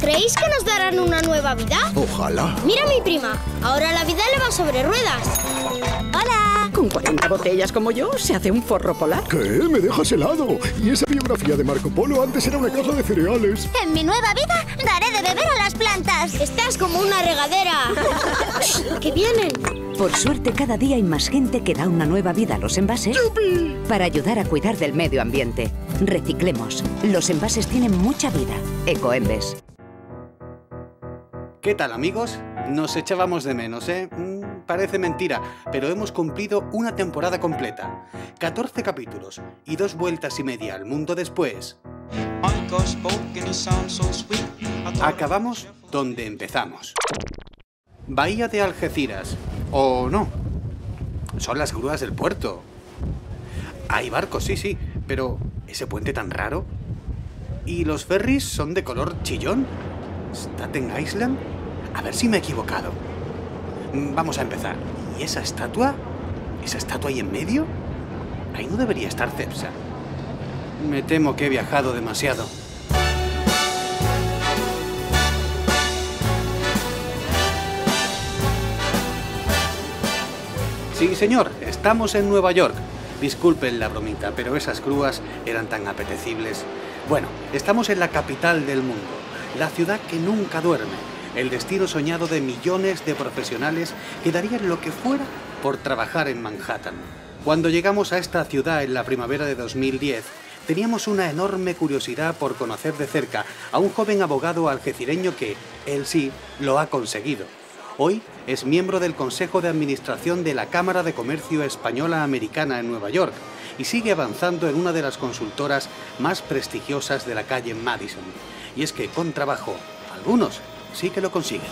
¿Creéis que nos darán una nueva vida? Ojalá. Mira a mi prima. Ahora la vida le va sobre ruedas. ¡Hola! Con 40 botellas como yo, se hace un forro polar. ¿Qué? ¿Me dejas helado? Y esa biografía de Marco Polo antes era una caja de cereales. En mi nueva vida daré de beber a las plantas. Estás como una regadera. ¡Que vienen! Por suerte, cada día hay más gente que da una nueva vida a los envases. ¡Yupi! Para ayudar a cuidar del medio ambiente. Reciclemos. Los envases tienen mucha vida. Ecoembes. ¿Qué tal, amigos? Nos echábamos de menos, ¿eh? Parece mentira, pero hemos cumplido una temporada completa. 14 capítulos y 2 vueltas y media al mundo después. Acabamos donde empezamos. Bahía de Algeciras. ¿O no? Son las grúas del puerto. Hay barcos, sí, pero ¿ese puente tan raro? ¿Y los ferries son de color chillón? ¿Staten Island? A ver si me he equivocado. Vamos a empezar. ¿Y esa estatua? ¿Esa estatua ahí en medio? Ahí no debería estar Cepsa. Me temo que he viajado demasiado. Sí, señor, estamos en Nueva York. Disculpen la bromita, pero esas grúas eran tan apetecibles. Bueno, estamos en la capital del mundo, la ciudad que nunca duerme. El destino soñado de millones de profesionales que darían lo que fuera por trabajar en Manhattan. Cuando llegamos a esta ciudad en la primavera de 2010, teníamos una enorme curiosidad por conocer de cerca a un joven abogado algecireño que, él sí, lo ha conseguido. Hoy es miembro del Consejo de Administración de la Cámara de Comercio Española Americana en Nueva York y sigue avanzando en una de las consultoras más prestigiosas de la calle Madison. Y es que con trabajo, algunos sí que lo consiguen.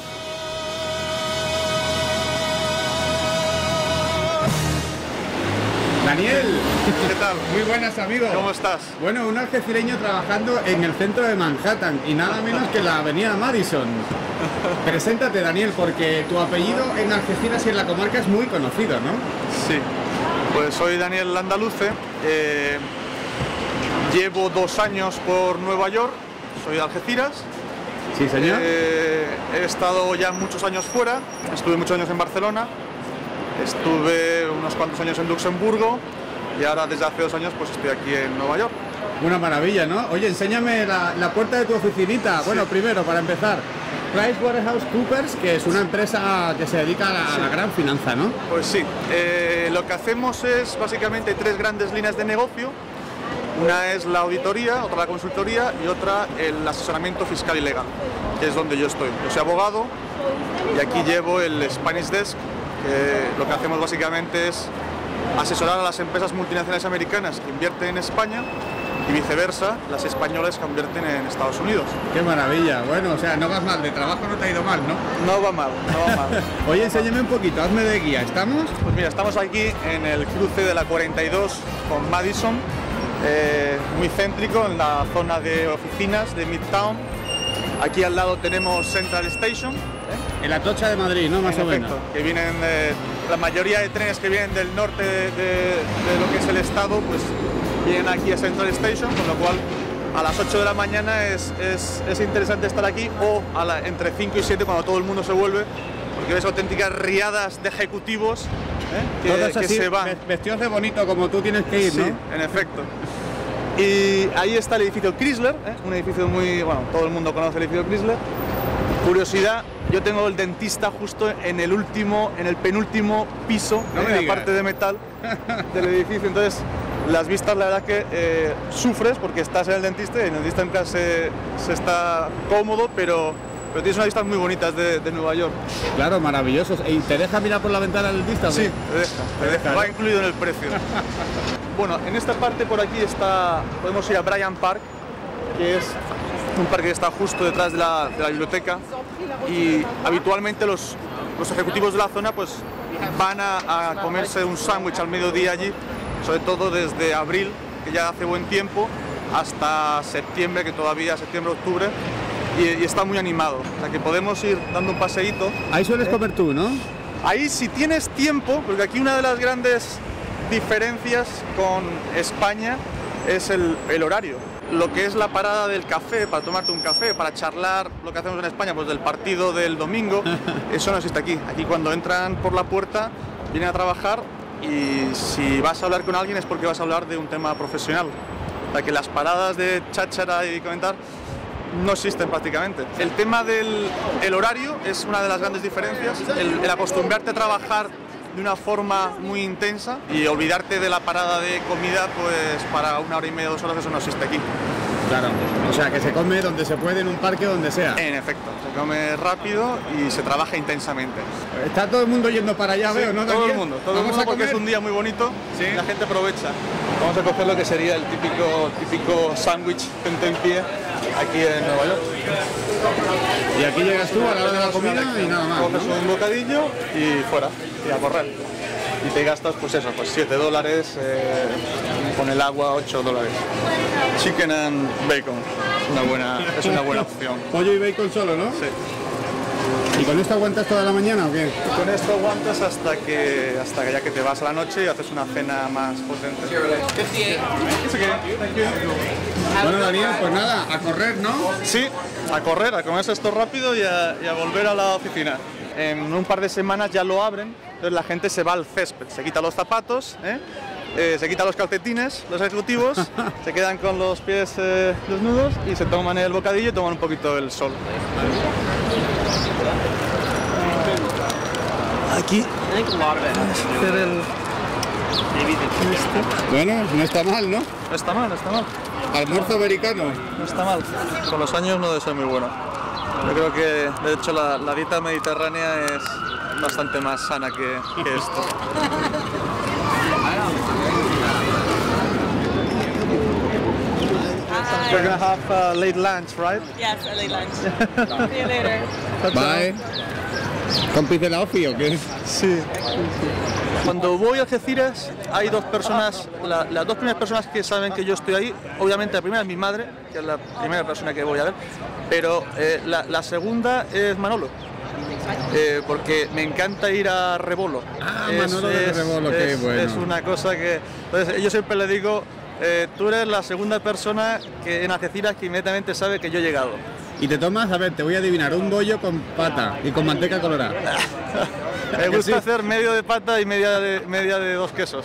Daniel, ¿Qué tal? muy buenas, amigos. ¿Cómo estás? Bueno, un algecireño trabajando en el centro de Manhattan y nada menos que la avenida Madison. Preséntate, Daniel, porque tu apellido en Algeciras y en la comarca es muy conocido, ¿no? Sí, pues soy Daniel Landaluce, llevo 2 años por Nueva York, soy de Algeciras. Sí, señor. He estado ya muchos años fuera, estuve muchos años en Barcelona, estuve unos cuantos años en Luxemburgo y ahora desde hace 2 años pues estoy aquí en Nueva York. Una maravilla, ¿no? Oye, enséñame la puerta de tu oficinita. Sí. Bueno, primero, para empezar, PricewaterhouseCoopers, que es una empresa que se dedica a la gran finanza, ¿no? Pues sí, lo que hacemos es básicamente 3 grandes líneas de negocio. Una es la auditoría, otra la consultoría y otra el asesoramiento fiscal y legal, que es donde yo estoy. Yo soy abogado y aquí llevo el Spanish Desk, que lo que hacemos básicamente es asesorar a las empresas multinacionales americanas que invierten en España y viceversa, las españolas que invierten en Estados Unidos. ¡Qué maravilla! Bueno, o sea, no vas mal, de trabajo no te ha ido mal, ¿no? No va mal, no va mal. Oye, enséñame un poquito, hazme de guía, ¿estamos? Pues mira, estamos aquí en el cruce de la 42 con Madison, muy céntrico, en la zona de oficinas de Midtown. Aquí al lado tenemos Central Station. En la Atocha de Madrid, ¿no? Más o menos. Que vienen, la mayoría de trenes que vienen del norte de lo que es el estado, pues vienen aquí a Central Station, con lo cual a las 8 de la mañana es interesante estar aquí, o entre 5 y 7 cuando todo el mundo se vuelve, porque ves auténticas riadas de ejecutivos que se van. Vestidos de bonito, como tú tienes que ir, ¿no? Sí, en efecto. Y ahí está el edificio Chrysler, un edificio muy... bueno, todo el mundo conoce el edificio Chrysler. Curiosidad, yo tengo el dentista justo en el penúltimo piso, en la parte de metal del edificio, entonces las vistas la verdad que sufres porque estás en el dentista y en el dentista se está cómodo, pero tienes unas vistas muy bonitas de Nueva York. Claro, maravillosos. ¿Y te deja mirar por la ventana del dentista? Sí, te deja. Va incluido en el precio. Bueno, en esta parte por aquí podemos ir a Bryant Park, que es un parque que está justo detrás de la biblioteca, y habitualmente los ejecutivos de la zona pues van a comerse un sándwich al mediodía allí, sobre todo desde abril, que ya hace buen tiempo, hasta septiembre, que todavía septiembre-octubre, y está muy animado, o sea que podemos ir dando un paseíto. Ahí sueles comer tú, ¿no? Ahí si tienes tiempo, porque aquí una de las grandes diferencias con España es el horario. lo que es la parada del café, para tomarte un café, para charlar, lo que hacemos en España, pues del partido del domingo, eso no existe aquí. Aquí cuando entran por la puerta, vienen a trabajar y si vas a hablar con alguien es porque vas a hablar de un tema profesional. O sea, que las paradas de cháchara y comentar no existen prácticamente. El tema del horario es una de las grandes diferencias, el acostumbrarte a trabajar de una forma muy intensa y olvidarte de la parada de comida, pues para 1 hora y media, 2 horas, eso no existe aquí. Claro, o sea que se come donde se puede, en un parque, donde sea. En efecto, se come rápido y se trabaja intensamente. Está todo el mundo yendo para allá, Sí, veo, ¿no? todo el mundo porque es un día muy bonito, ¿Sí? y la gente aprovecha. Vamos a coger lo que sería el típico sándwich tentempié aquí en Nueva York. Y aquí llegas tú a la hora de la comida y nada más, Coges ¿no? un bocadillo y fuera, y a correr. Y te gastas pues eso, pues $7, con el agua $8. Chicken and bacon, es una buena opción. Pollo y bacon solo, ¿no? Sí. ¿Y con esto aguantas toda la mañana o qué? Y con esto aguantas hasta que ya que te vas a la noche y haces una cena más potente. Bueno, Daniel, pues nada, a correr, ¿no? Sí, a correr, a comerse esto rápido y a volver a la oficina. En un par de semanas ya lo abren, entonces la gente se va al césped, se quita los zapatos, se quita los calcetines, los ejecutivos, se quedan con los pies desnudos y se toman el bocadillo y toman un poquito el sol. Aquí hacer el... Bueno, no está mal, ¿no? No está mal, no está mal. Almuerzo americano. No está mal. Con los años no debe ser muy bueno. Yo creo que, de hecho, la dieta mediterránea es bastante más sana que esto. We're gonna have a late lunch, right? Yes, a late lunch. See you later. Bye. ¿Compis de la OFI o qué? Sí. Cuando voy a Algeciras hay dos personas, las dos primeras personas que saben que yo estoy ahí, obviamente la primera es mi madre, que es la primera persona que voy a ver, pero la segunda es Manolo, porque me encanta ir a Rebolo. Manolo de Rebolo, qué bueno. Es una cosa que... Entonces yo siempre le digo, tú eres la segunda persona que en Algeciras que inmediatamente sabe que yo he llegado. Y te tomas, a ver, te voy a adivinar, un bollo con pata y con manteca colorada. Me gusta hacer medio de pata y media de 2 quesos.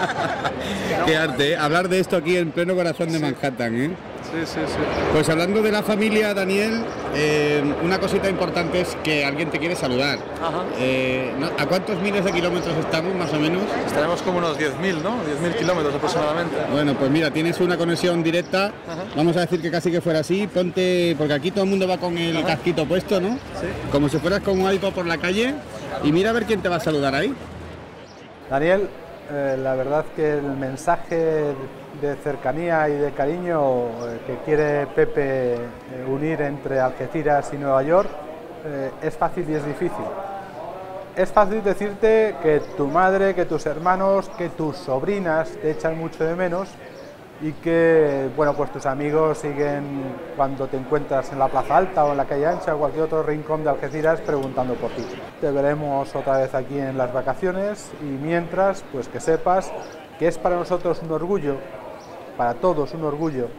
Qué arte, ¿eh? Hablar de esto aquí en pleno corazón de Manhattan, ¿eh? Sí, sí, sí. Pues hablando de la familia, Daniel, una cosita importante es que alguien te quiere saludar. Ajá. ¿A cuántos miles de kilómetros estamos, más o menos? Estaremos como unos 10.000, ¿no? 10.000 kilómetros aproximadamente. Bueno, pues mira, tienes una conexión directa. Ajá. Vamos a decir que casi que fuera así. Ponte, porque aquí todo el mundo va con el casquito puesto, ¿no? Sí. Como si fueras con un iPod por la calle. Y mira a ver quién te va a saludar ahí. Daniel, la verdad que el mensaje de cercanía y de cariño que quiere Pepe unir entre Algeciras y Nueva York es fácil y es difícil. Es fácil decirte que tu madre, que tus hermanos, que tus sobrinas te echan mucho de menos y que, bueno, pues tus amigos siguen cuando te encuentras en la Plaza Alta o en la Calle Ancha o cualquier otro rincón de Algeciras preguntando por ti. Te veremos otra vez aquí en las vacaciones y mientras, pues que sepas que es para nosotros un orgullo, para todos un orgullo,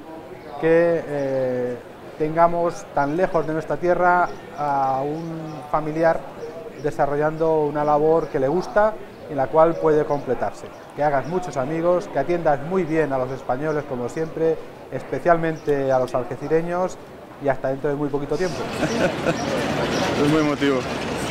que tengamos tan lejos de nuestra tierra a un familiar desarrollando una labor que le gusta y en la cual puede completarse. Que hagas muchos amigos, que atiendas muy bien a los españoles como siempre, especialmente a los algecireños y hasta dentro de muy poquito tiempo. Es muy emotivo.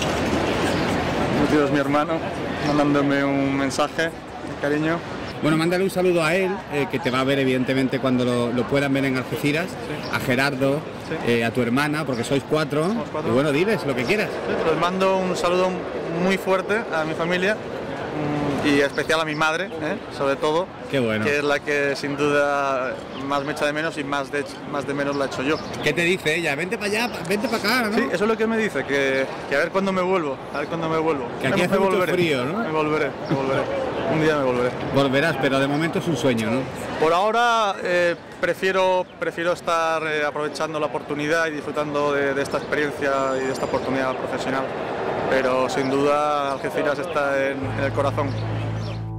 Es mi hermano mandándome un mensaje de cariño. Bueno, mándale un saludo a él, que te va a ver evidentemente cuando lo puedan ver en Algeciras, sí. A Gerardo, sí. A tu hermana, porque sois 4. Y bueno, diles lo que quieras. Sí, les mando un saludo muy fuerte a mi familia y especial a mi madre, sobre todo. Qué bueno. Que es la que sin duda más me echa de menos y más de menos la echo yo. ¿Qué te dice ella? Vente para allá, vente para acá, ¿no? Sí, eso es lo que me dice, que a ver cuándo me vuelvo, Que aquí hace mucho frío, ¿no? Me volveré. Un día me volveré. Volverás, pero de momento es un sueño, ¿no? Por ahora prefiero estar aprovechando la oportunidad y disfrutando de esta experiencia y de esta oportunidad profesional. Pero sin duda Algeciras está en el corazón.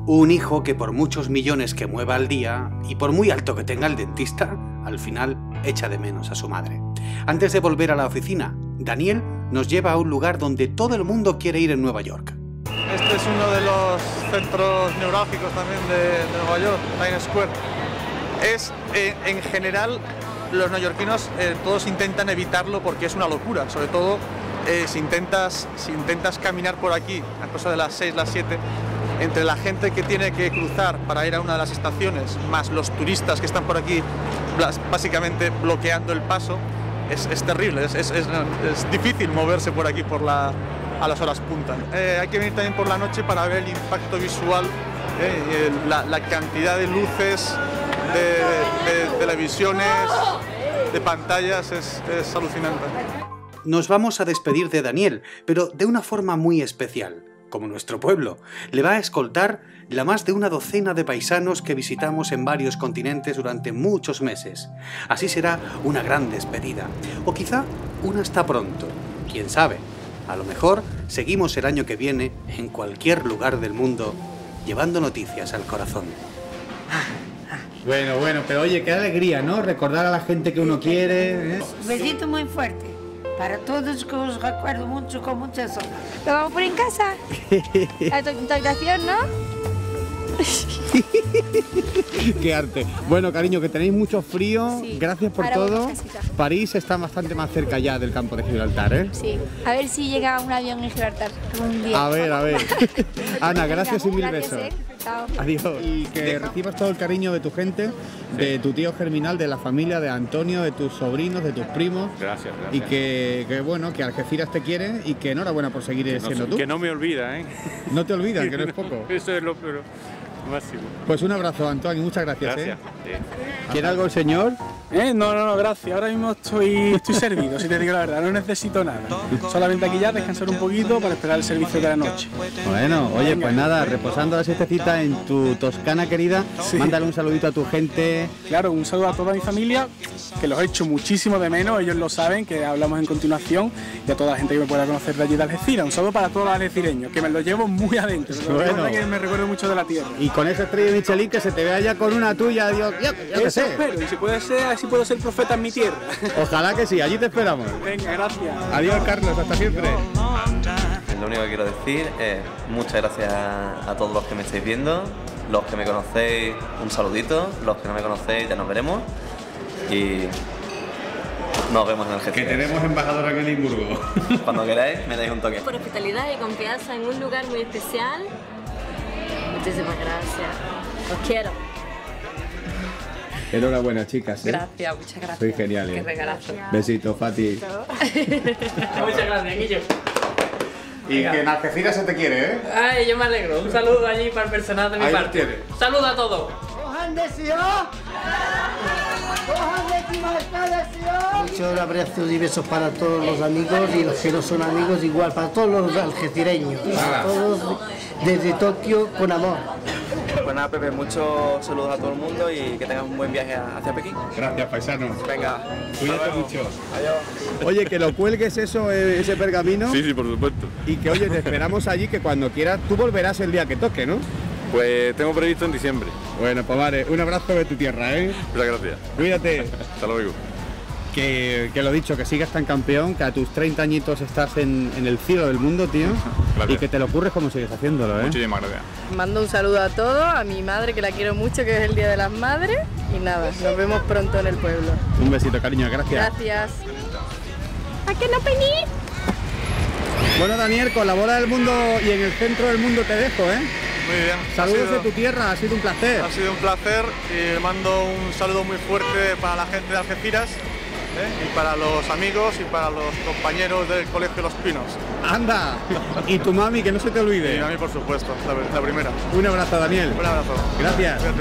Un hijo que por muchos millones que mueva al día y por muy alto que tenga el dentista, al final echa de menos a su madre. Antes de volver a la oficina, Daniel nos lleva a un lugar donde todo el mundo quiere ir en Nueva York. Este es uno de los centros neurálgicos también de Nueva York, Times Square. En general, los neoyorquinos todos intentan evitarlo porque es una locura, sobre todo si intentas caminar por aquí a cosa de las 6, las 7, entre la gente que tiene que cruzar para ir a una de las estaciones, más los turistas que están por aquí básicamente bloqueando el paso, es terrible, es difícil moverse por aquí a las horas punta. Hay que venir también por la noche para ver el impacto visual, la cantidad de luces, de televisiones, de pantallas, es alucinante. Nos vamos a despedir de Daniel, pero de una forma muy especial. Como nuestro pueblo, le va a escoltar la más de una docena de paisanos que visitamos en varios continentes durante muchos meses. Así será una gran despedida, o quizá un hasta pronto, quién sabe. A lo mejor seguimos el año que viene en cualquier lugar del mundo, llevando noticias al corazón. Bueno, pero oye, qué alegría, ¿no? Recordar a la gente que uno quiere. Un besito muy fuerte para todos, que os recuerdo mucho con muchas horas. ¿Lo vamos por en casa? A tu habitación, ¿no? Qué arte. Bueno, cariño, que tenéis mucho frío. Sí. Gracias por Ahora todo. voy a casita. París está bastante más cerca ya del campo de Gibraltar, ¿eh? Sí. A ver si llega un avión en Gibraltar algún día. A ver. Ana, gracias y mil Gracias, besos. Chao. Adiós. Y que recibas todo el cariño de tu gente, de tu tío Germinal, de la familia, de Antonio, de tus sobrinos, de tus primos. Gracias. Y que bueno, que Algeciras te quiere y que enhorabuena por seguir siendo tú. Que no me olvida, ¿eh? No te olvidan, que no es poco. Eso es lo máximo. Pues un abrazo, Antonio, y muchas gracias. Gracias. ¿Quiere algo el señor? No, gracias. Ahora mismo estoy servido, si te digo la verdad. No necesito nada. Solamente aquí ya descansar un poquito para esperar el servicio de la noche. Bueno, oye, pues nada, reposando la siestecita en tu Toscana querida, mándale un saludito a tu gente. Claro, un saludo a toda mi familia, que los he hecho muchísimo de menos, ellos lo saben, que hablamos en continuación, y a toda la gente que me pueda conocer de allí de Algeciras. Un saludo para todos los algecireños, que me lo llevo muy adentro. Bueno. Que me recuerdo mucho de la tierra. Y con esa estrella de Michelin que se te vea ya con una tuya, Dios, yo qué sé. Espero, y si puede ser, así puedo ser profeta en mi tierra. Ojalá que sí, allí te esperamos. Venga, gracias. Adiós, Carlos, hasta siempre. Lo único que quiero decir es muchas gracias a todos los que me estáis viendo, los que me conocéis, un saludito, los que no me conocéis, ya nos veremos y nos vemos en Algeciras. Que tenemos embajador aquí en Edimburgo. Cuando queráis, me dais un toque. Por hospitalidad y confianza en un lugar muy especial. Muchísimas gracias. Os quiero. Enhorabuena, chicas. Gracias, muchas gracias. Soy genial. Qué regalazo. Besito, Fati. Muchas gracias, Guillo. Y que en Algeciras se te quiere, ¿eh? Ay, yo me alegro. Un saludo allí para el personal de mi Ahí lo parte. tienes. Saludo a todos. Muchos abrazos y besos para todos los amigos y los que no son amigos igual, para todos los algecireños, para todos desde Tokio con amor. Pues nada, Pepe, muchos saludos a todo el mundo y que tengas un buen viaje hacia Pekín. Gracias, paisanos. Venga, cuídate mucho. Adiós. Oye, que lo cuelgues eso, ese pergamino. Sí, por supuesto. Y que, oye, te esperamos allí, que cuando quieras, tú volverás el día que toque, ¿no? Pues tengo previsto en diciembre. Bueno, pues vale, un abrazo de tu tierra, ¿eh? Muchas gracias. Cuídate. Hasta luego. Que lo dicho, que sigas tan campeón, que a tus 30 añitos estás en el cielo del mundo, tío. Gracias. Y que te lo ocurres como sigues haciéndolo, ¿eh? Muchísimas gracias. Mando un saludo a todos, a mi madre que la quiero mucho, que es el Día de las Madres. Y nada, nos vemos pronto en el pueblo. Un besito, cariño, gracias. Gracias. ¿A qué no venís? Bueno, Daniel, con la bola del mundo y en el centro del mundo te dejo, ¿eh? Muy bien. Saludos de tu tierra, ha sido un placer. Ha sido un placer y mando un saludo muy fuerte para la gente de Algeciras, y para los amigos y para los compañeros del Colegio Los Pinos. ¡Anda! Y tu mami, que no se te olvide. Y a mí, por supuesto, la primera. Un abrazo, Daniel. Un abrazo. Gracias. Cuídate.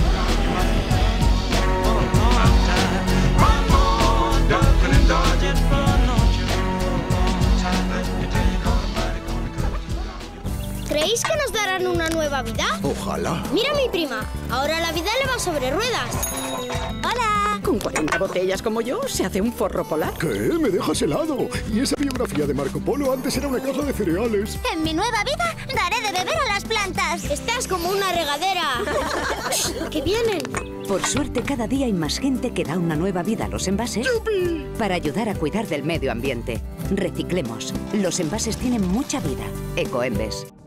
¿Creéis que nos darán una nueva vida? Ojalá. Mira a mi prima, ahora la vida le va sobre ruedas. ¡Hola! Con 40 botellas como yo, se hace un forro polar. ¿Qué? ¿Me dejas helado? ¿Y esa biografía de Marco Polo antes era una caja de cereales? En mi nueva vida daré de beber a las plantas. Estás como una regadera. ¡Que vienen! Por suerte, cada día hay más gente que da una nueva vida a los envases para ayudar a cuidar del medio ambiente. Reciclemos. Los envases tienen mucha vida. Ecoembes.